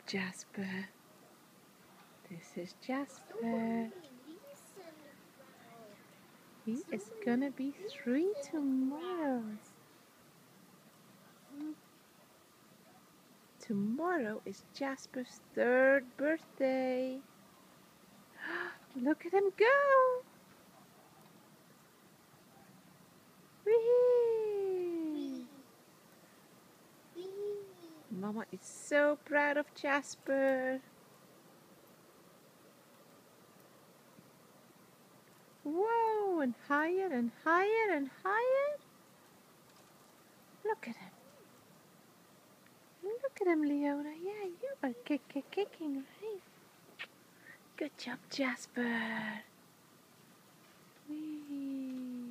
Jasper. This is Jasper. He is gonna be 3 tomorrow. Tomorrow is Jasper's 3rd birthday. Look at him go! Whee! Mama is so proud of Jasper. Whoa, and higher and higher and higher. Look at him. Look at him, Leona. Yeah, you are kicking, right? Good job, Jasper. Whee.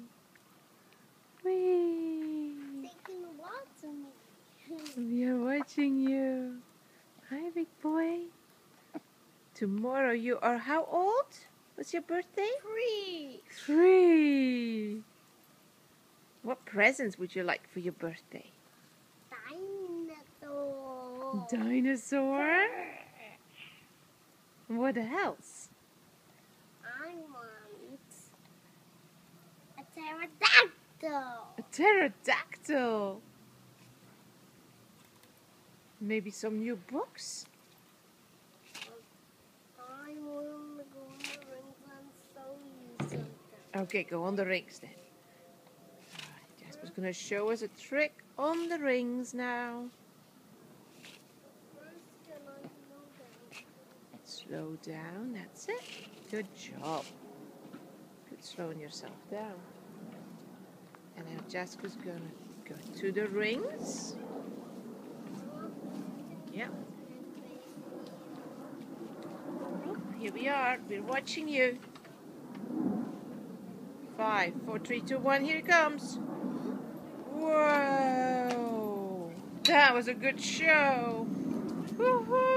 Whee. Taking lots of me. We are watching you. Hi, big boy. Tomorrow you are how old? What's your birthday? 3. 3. What presents would you like for your birthday? Dinosaur. Dinosaur? What else? I want a pterodactyl. A pterodactyl. Maybe some new books? I want to go on the rings and show you something. Okay, go on the rings then. Alright, Jasper's going to show us a trick on the rings now. First, can I Slow down, that's it. Good job. Good slowing yourself down. And now Jasper's going to go to the rings. Yep. Here we are. We're watching you. 5, 4, 3, 2, 1. Here it comes. Whoa! That was a good show. Woohoo!